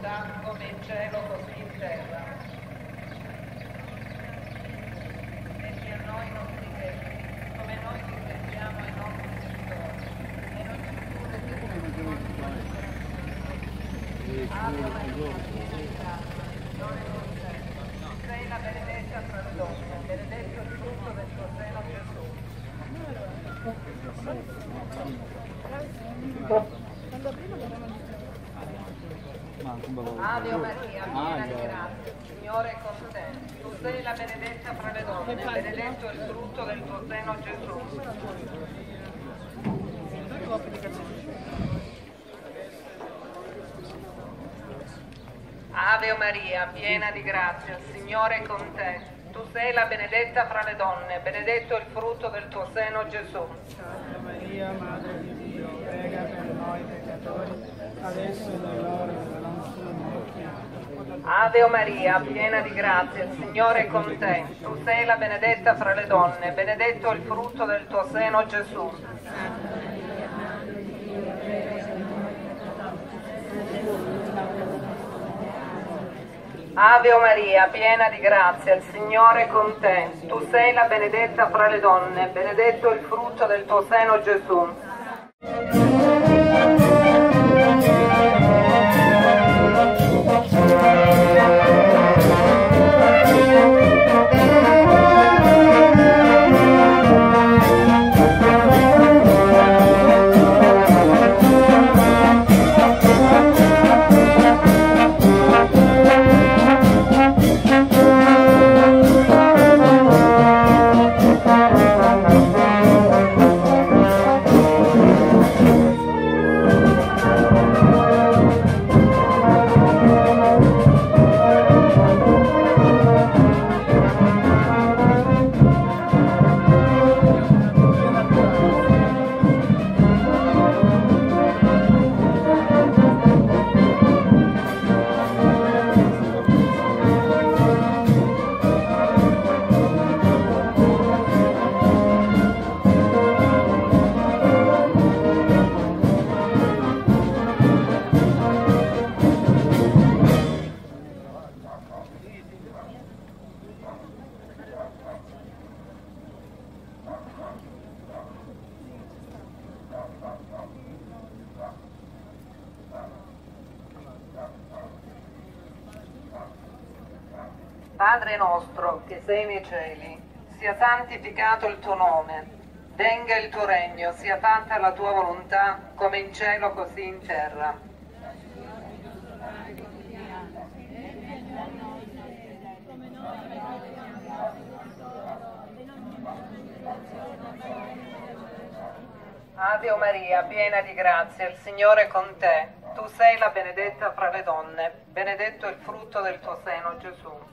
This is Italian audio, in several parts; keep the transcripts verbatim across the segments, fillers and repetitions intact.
volontà, come in cielo così in terra. Metti a noi i nostri debiti, come noi li pensiamo ai nostri debitori, e non ci indurre in tentazione. Ave Maria, piena di grazia, Signore è con te. Tu sei la benedetta tra le donne, benedetto il frutto del tuo seno, Gesù. Ave Maria, piena di grazia, il Signore è con te. Tu sei la benedetta fra le donne, benedetto il frutto del tuo seno, Gesù. Ave Maria, piena di grazia, il Signore è con te. Tu sei la benedetta fra le donne, benedetto il frutto del tuo seno, Gesù. Santa Maria, Madre di Dio, prega per noi peccatori, adesso è l'ora della nostra morte. Ave Maria, piena di grazia, il Signore è con te. Tu sei la benedetta fra le donne, benedetto il frutto del tuo seno, Gesù. Ave Maria, piena di grazia, il Signore è con te. Tu sei la benedetta fra le donne, benedetto il frutto del tuo seno, Gesù. Padre nostro che sei nei cieli, sia santificato il tuo nome, venga il tuo regno, sia fatta la tua volontà, come in cielo così in terra. Ave Maria, piena di grazia, il Signore è con te. Tu sei la benedetta fra le donne, benedetto il frutto del tuo seno, Gesù.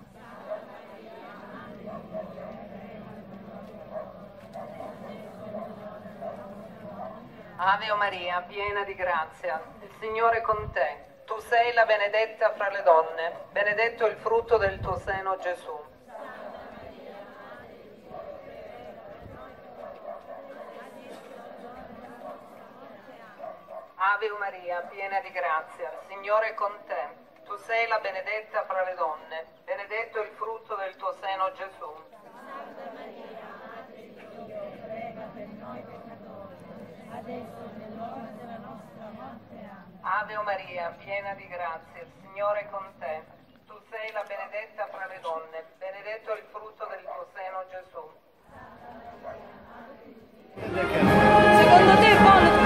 Ave Maria, piena di grazia, il Signore è con te. Tu sei la benedetta fra le donne, benedetto il frutto del tuo seno, Gesù. Ave Maria, piena di grazia, il Signore è con te. Tu sei la benedetta fra le donne, benedetto il frutto del tuo seno, Gesù. Santa Maria, Madre di Dio, prega per noi peccatori, adesso è l'ora della nostra morte. Amen. Ave Maria, piena di grazia, il Signore è con te. Tu sei la benedetta fra le donne, benedetto il frutto del tuo seno, Gesù. Secondo te, Paolo?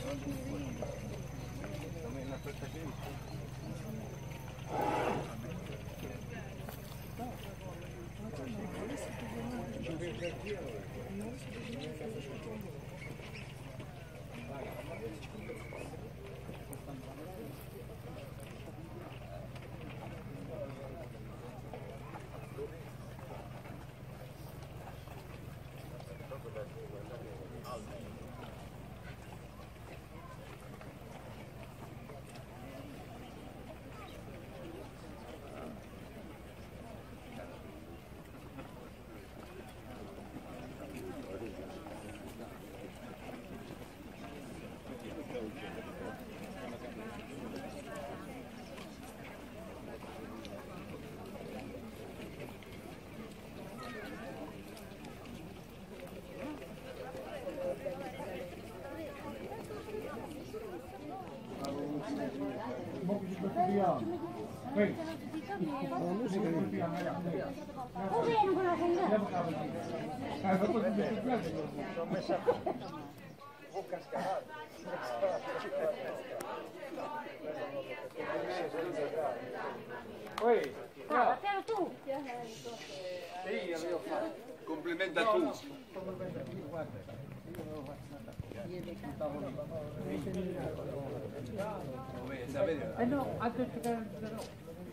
Complimenta tu. Eh no, ha detto che no.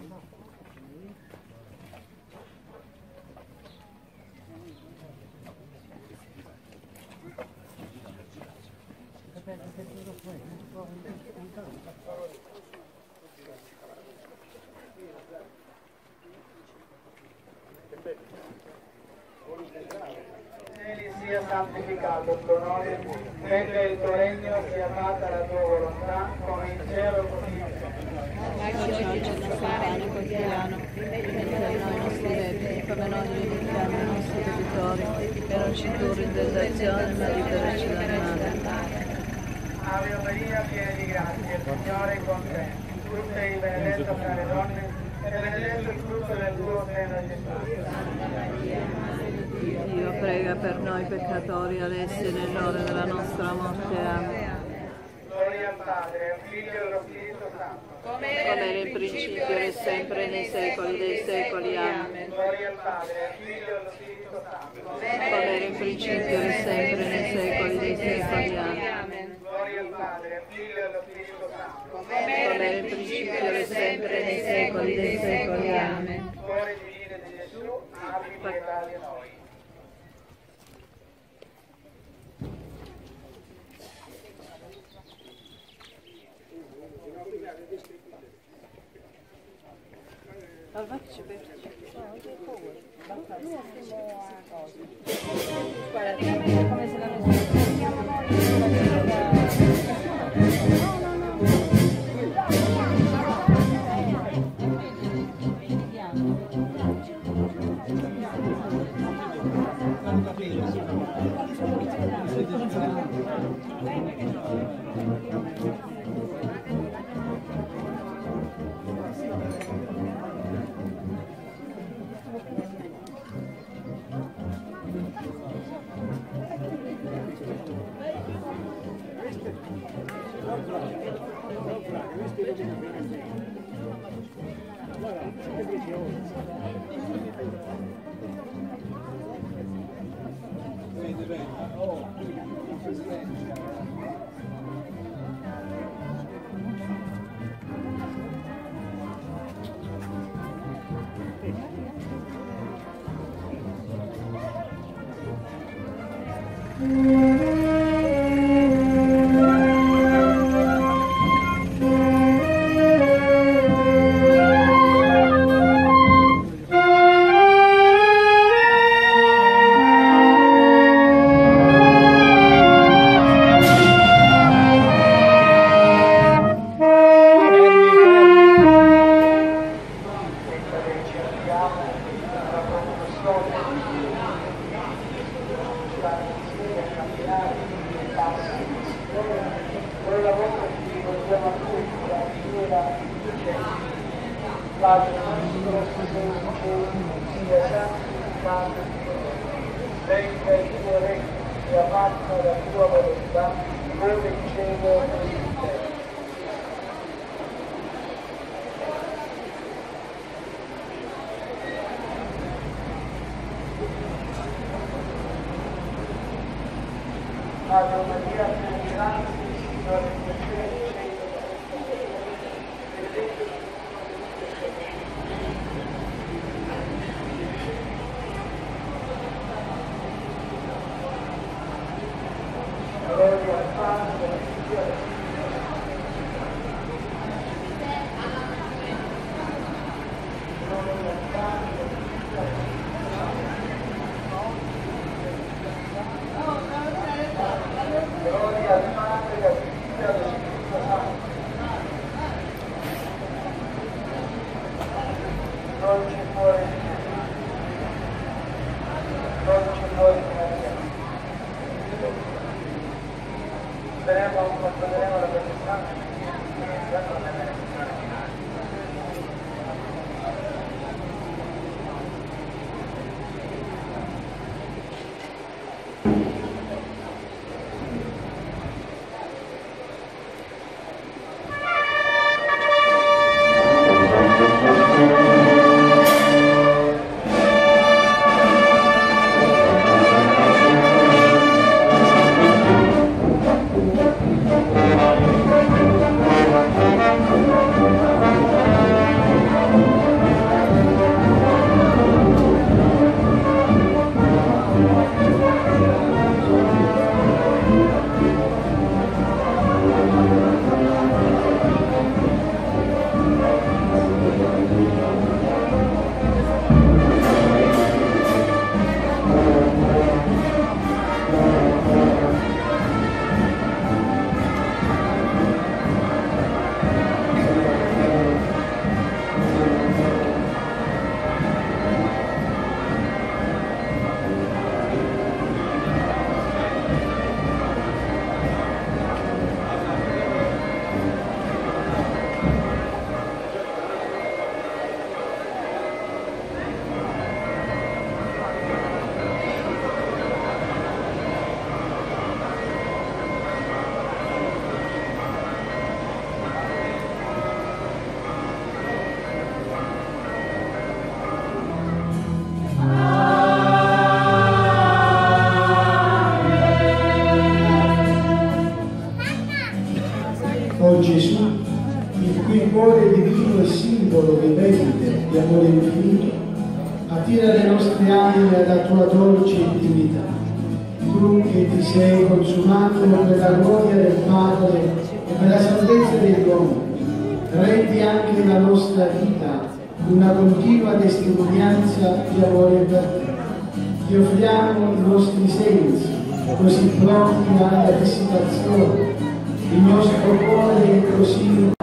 Sia santificato il tuo nome, venga il tuo regno, sia fatta la tua volontà, come in cielo così in terra. Dacci oggi il nostro pane quotidiano, rimetti a noi i nostri debiti, come noi li rimettiamo ai nostri debitori, e non ci indurre in tentazione, ma liberaci dal male. Ave Maria, piena di grazia, il Signore è con te. Tu sei benedetta tra le donne, e benedetto il frutto del tuo seno, Gesù. Dio prega per noi peccatori, adesso e nell'ora della nostra morte. Amen. Gloria al Padre, al Figlio e allo Spirito Santo. Come era in principio e sempre nei secoli dei secoli. Amen. Gloria al Padre, al Figlio e allo Spirito Santo. Come era in principio e sempre nei secoli dei secoli. Amen. Gloria al Padre, al Figlio e allo Spirito Santo. Come era in principio e sempre nei secoli dei secoli. Amen. Cuore divino di Gesù, abbi pietà di noi. Padre nostro che sei in cielo, sia santificato il tuo nome, venga il tuo regno, sia fatta la tua volontà, come in cielo così in terra. Ave Maria, piena di grazia, il Signore è con te, benedetto il gloria al Padre, al Figlio e al Gloria al Padre, al Figlio e al Gloria al Padre, al Figlio e allo Spirito Santo. Dolce cuore di Gesù, dolce cuore di Maria. Speriamo, controlleremo la protezione di Chiesa con le benedizioni finali. O Gesù, il cui cuore divino e simbolo vivente di amore infinito, attira le nostre anime alla tua dolce intimità. Tu che ti sei consumato per la gloria del Padre e per la salvezza dell'uomo, rendi anche la nostra vita una continua testimonianza di amore per te. Ti offriamo i nostri sensi, così pronti alla visitazione, il nostro cuore è così